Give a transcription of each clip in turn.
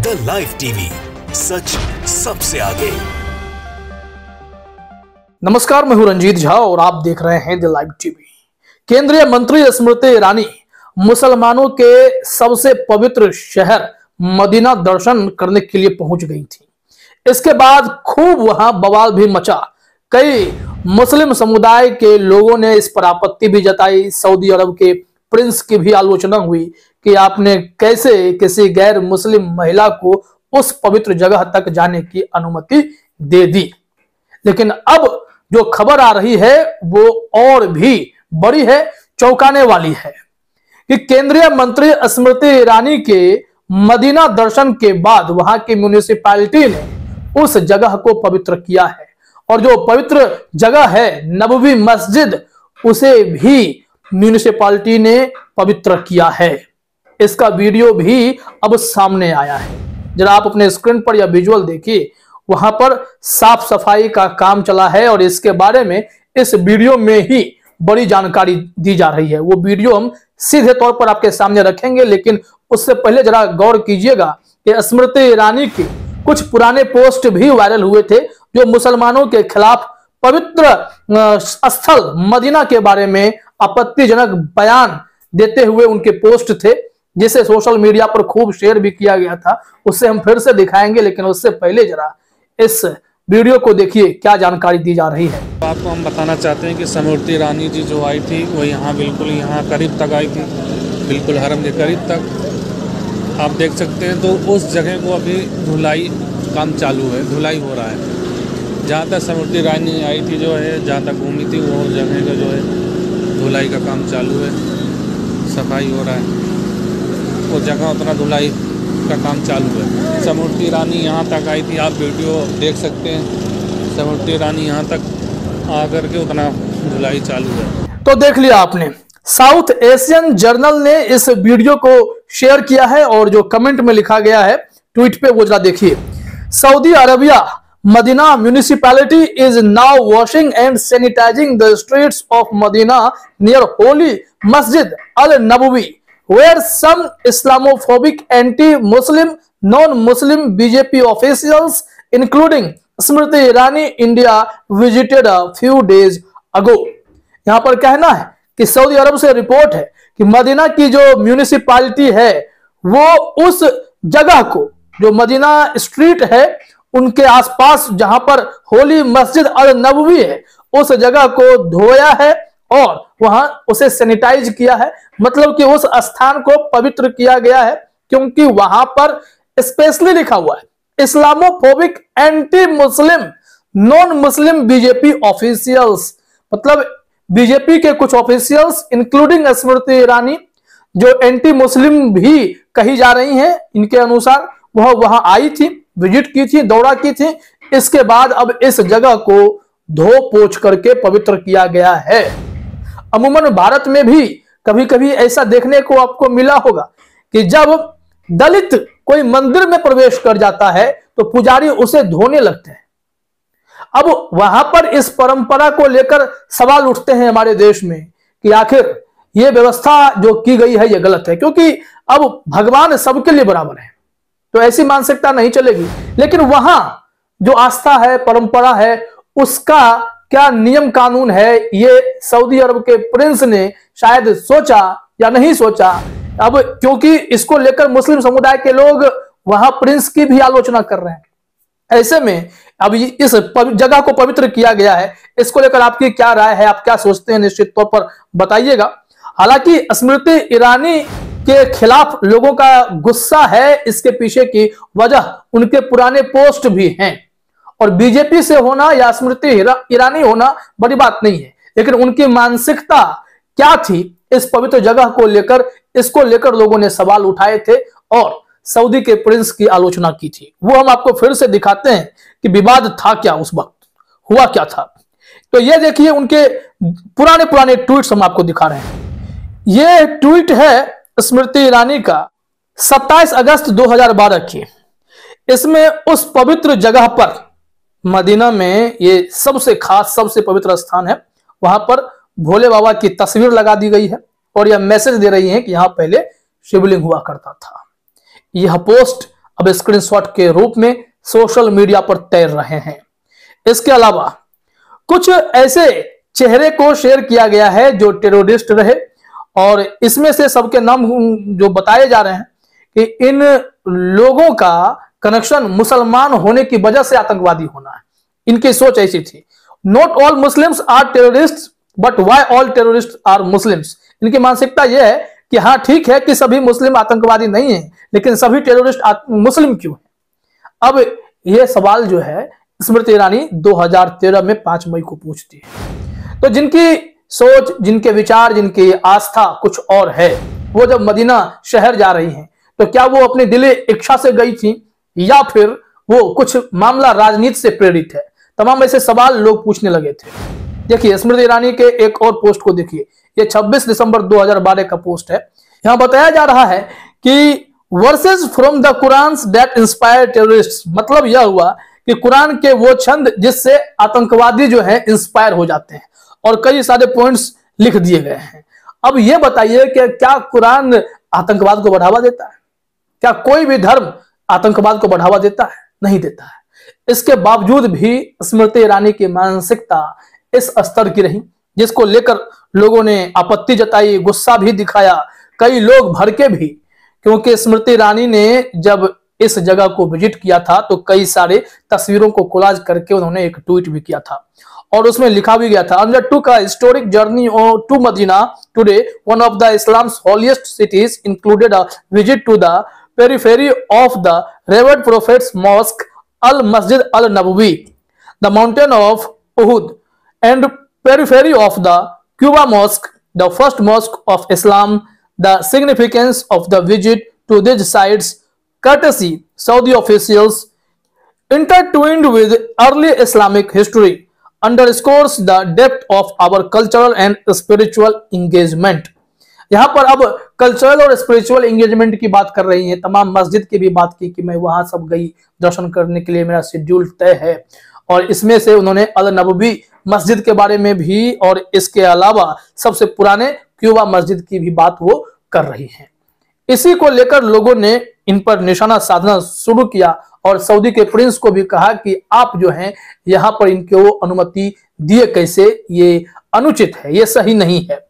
The live TV, सच सबसे आगे। नमस्कार, मैं हूं रंजीत झा और आप देख रहे हैं द लाइव टीवी। केंद्रीय मंत्री स्मृति ईरानी मुसलमानों के सबसे पवित्र शहर मदीना दर्शन करने के लिए पहुंच गई थी। इसके बाद खूब वहां बवाल भी मचा। कई मुस्लिम समुदाय के लोगों ने इस पर आपत्ति भी जताई। सऊदी अरब के प्रिंस की भी आलोचना हुई कि आपने कैसे किसी गैर मुस्लिम महिला को उस पवित्र जगह तक जाने की अनुमति दे दी। लेकिन अब जो खबर आ रही है वो और भी बड़ी है, चौंकाने वाली है कि केंद्रीय मंत्री स्मृति ईरानी के मदीना दर्शन के बाद वहां की म्युनिसिपैलिटी ने उस जगह को पवित्र किया है। और जो पवित्र जगह है नबवी मस्जिद, उसे भी म्युनिसिपैलिटी ने पवित्र किया है। इसका वीडियो भी अब सामने आया है। जरा आप अपने स्क्रीन पर यह विजुअल देखिए। वहां पर साफ सफाई का काम चला है और इसके बारे में इस वीडियो में ही बड़ी जानकारी दी जा रही है। वो वीडियो हम सीधे तौर पर आपके सामने रखेंगे, लेकिन उससे पहले जरा गौर कीजिएगा कि स्मृति ईरानी के कुछ पुराने पोस्ट भी वायरल हुए थे जो मुसलमानों के खिलाफ पवित्र स्थल मदीना के बारे में आपत्तिजनक बयान देते हुए उनके पोस्ट थे, जिसे सोशल मीडिया पर खूब शेयर भी किया गया था। उससे हम फिर से दिखाएंगे, लेकिन उससे पहले जरा इस वीडियो को देखिए क्या जानकारी दी जा रही है। आपको हम बताना चाहते हैं कि स्मृति ईरानी जी जो आई थी वो यहाँ बिल्कुल करीब तक आई थी, बिल्कुल हरम के करीब तक आप देख सकते हैं। तो उस जगह को अभी धुलाई काम चालू है, धुलाई हो रहा है। जहाँ तक स्मृति ईरानी आई थी जो है, जहाँ तक घूमी थी वो जगह का जो है धुलाई का काम चालू है, सफाई हो रहा है। वो जगह उतना धुलाई का काम चालू है। स्मृति ईरानी यहाँ तक आई थी, आप वीडियो देख सकते हैं। स्मृति ईरानी यहाँ तक आकर के उतना धुलाई चालू है। तो देख लिया आपने, साउथ एशियन जर्नल ने इस वीडियो को शेयर किया है और जो कमेंट में लिखा गया है ट्वीट पे वो जरा देखिए। Saudi Arabia Medina municipality is now washing and sanitising the streets of Medina near holy Masjid al Nabawi where some Islamophobic anti-Muslim, non-Muslim BJP officials, including Smriti Irani, India, visited a few days ago। यहां पर कहना है कि Saudi अरब से report है कि Medina की जो म्युनिसिपैलिटी है वो उस जगह को, जो मदीना स्ट्रीट है उनके आसपास जहां पर होली मस्जिद अल नबवी है, उस जगह को धोया है और वहां उसे सैनिटाइज किया है। मतलब कि उस स्थान को पवित्र किया गया है, क्योंकि वहां पर स्पेशली लिखा हुआ है Islamophobic anti Muslim non Muslim BJP officials. मतलब बीजेपी के कुछ ऑफिशियल्स इंक्लूडिंग स्मृति ईरानी जो एंटी मुस्लिम भी कही जा रही हैं, इनके अनुसार वह वहां आई थी, विजिट की थी, दौरा की थी। इसके बाद अब इस जगह को धो पोछ करके पवित्र किया गया है। अमूमन भारत में भी कभी कभी ऐसा देखने को आपको मिला होगा कि जब दलित कोई मंदिर में प्रवेश कर जाता है तो पुजारी उसे धोने लगते हैं। अब वहां पर इस परंपरा को लेकर सवाल उठते हैं हमारे देश में कि आखिर यह व्यवस्था जो की गई है यह गलत है, क्योंकि अब भगवान सबके लिए बराबर है, तो ऐसी मानसिकता नहीं चलेगी। लेकिन वहां जो आस्था है, परंपरा है, उसका क्या नियम कानून है, ये सऊदी अरब के प्रिंस ने शायद सोचा या नहीं सोचा। अब क्योंकि इसको लेकर मुस्लिम समुदाय के लोग वहां प्रिंस की भी आलोचना कर रहे हैं। ऐसे में अब इस जगह को पवित्र किया गया है, इसको लेकर आपकी क्या राय है, आप क्या सोचते हैं, निश्चित तौर पर बताइएगा। हालांकि स्मृति ईरानी के खिलाफ लोगों का गुस्सा है, इसके पीछे की वजह उनके पुराने पोस्ट भी हैं। और बीजेपी से होना या स्मृति ईरानी होना बड़ी बात नहीं है, लेकिन उनकी मानसिकता क्या थी इस पवित्र जगह को लेकर, इसको लेकर लोगों ने सवाल उठाए थे और सऊदी के प्रिंस की आलोचना की थी। वो हम आपको फिर से दिखाते हैं कि विवाद था क्या, उस वक्त हुआ क्या था। तो ये देखिए उनके पुराने पुराने ट्वीट्स हम आपको दिखा रहे हैं। ये ट्वीट है स्मृति ईरानी का 27 अगस्त 2012 की। इसमें उस पवित्र जगह पर मदीना में, ये सबसे खास सबसे पवित्र स्थान है, वहां पर भोले बाबा की तस्वीर लगा दी गई है और यह मैसेज दे रही है कि यहां पहले शिवलिंग हुआ करता था। यह पोस्ट अब स्क्रीनशॉट के रूप में सोशल मीडिया पर तैर रहे हैं। इसके अलावा कुछ ऐसे चेहरे को शेयर किया गया है जो टेररिस्ट रहे, और इसमें से सबके नाम जो बताए जा रहे हैं कि इन लोगों का कनेक्शन मुसलमान होने की वजह से आतंकवादी होना है। इनकी सोच ऐसी थी, not all Muslims are terrorist but why all terrorist are Muslims. इनकी मानसिकता यह है कि हाँ ठीक है कि सभी मुस्लिम आतंकवादी नहीं है, लेकिन सभी टेररिस्ट मुस्लिम क्यों है। अब यह सवाल जो है स्मृति ईरानी 2013 में 5 मई को पूछती है। तो जिनकी सोच, जिनके विचार, जिनकी आस्था कुछ और है, वो जब मदीना शहर जा रही हैं तो क्या वो अपनी दिली इच्छा से गई थी या फिर वो कुछ मामला राजनीति से प्रेरित है। तमाम ऐसे सवाल लोग पूछने लगे थे। देखिए स्मृति ईरानी के एक और पोस्ट को देखिए, ये 26 दिसंबर 2012 का पोस्ट है। यहां बताया जा रहा है कि verses from the Quran that inspire terrorist, मतलब यह हुआ कि कुरान के वो छंद जिससे आतंकवादी जो है इंस्पायर हो जाते हैं, और कई सारे पॉइंट्स लिख दिए गए हैं। अब यह बताइए कि क्या कुरान आतंकवाद को बढ़ावा देता है? क्या कोई भी धर्म आतंकवाद को बढ़ावा देता है? नहीं देता है। इसके बावजूद भी स्मृति ईरानी की मानसिकता इस स्तर की रही, जिसको लेकर लोगों ने आपत्ति जताई, गुस्सा भी दिखाया, कई लोग भड़के भी, क्योंकि स्मृति ईरानी ने जब इस जगह को विजिट किया था तो कई सारे तस्वीरों को कोलाज करके उन्होंने एक ट्वीट भी किया था, और उसमें लिखा भी गया था, undertook a historic journey to Medina today, one of the Islam's holiest cities, included a visit to the periphery of the revered prophet's mosque Al Masjid Al Nabawi, the mountain of Uhud, and periphery of the Quba Mosque, the first mosque of Islam. The significance of the visit to these sites, courtesy Saudi officials, intertwined with early Islamic history, underscores the depth of our cultural and spiritual engagement. यहां पर अब cultural और spiritual engagement की बात कर रही हैं। तमाम मस्जिद की भी बात की कि मैं वहां सब गई दर्शन करने के लिए, मेरा शेड्यूल तय है, और इसमें से उन्होंने अल नबवी मस्जिद के बारे में भी, और इसके अलावा सबसे पुराने क्यूबा मस्जिद की भी बात वो कर रही हैं। इसी को लेकर लोगों ने इन पर निशाना साधना शुरू किया, और सऊदी के प्रिंस को भी कहा कि आप जो हैं यहाँ पर इनको अनुमति दिए कैसे, ये अनुचित है, ये सही नहीं है।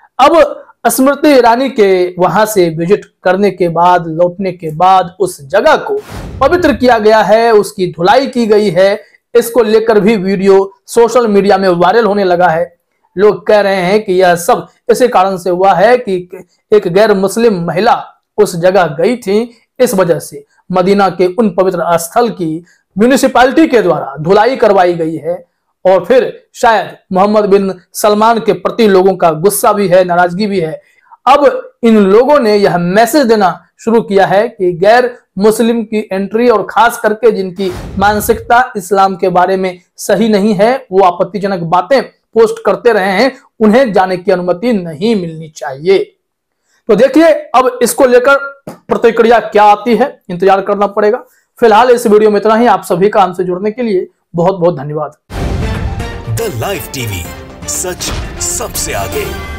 अब स्मृति ईरानी के वहां से विजिट करने के बाद, लौटने के बाद उस जगह को पवित्र किया गया है, उसकी धुलाई की गई है। इसको लेकर भी वीडियो सोशल मीडिया में वायरल होने लगा है। लोग कह रहे हैं कि यह सब इसी कारण से हुआ है कि एक गैर मुस्लिम महिला उस जगह गई थी, इस वजह से मदीना के उन पवित्र स्थल की म्यूनिसिपैलिटी के द्वारा धुलाई करवाई गई है, और फिर शायद मोहम्मद बिन सलमान के प्रति लोगों का गुस्सा भी है, नाराजगी भी है। अब इन लोगों ने यह मैसेज देना शुरू किया है कि गैर मुस्लिम की एंट्री, और खास करके जिनकी मानसिकता इस्लाम के बारे में सही नहीं है, वो आपत्तिजनक बातें पोस्ट करते रहे हैं, उन्हें जाने की अनुमति नहीं मिलनी चाहिए। तो देखिए अब इसको लेकर प्रतिक्रिया क्या आती है, इंतजार करना पड़ेगा। फिलहाल इस वीडियो में इतना ही। आप सभी का हमसे जुड़ने के लिए बहुत बहुत धन्यवाद। द लाइव टीवी, सच सबसे आगे।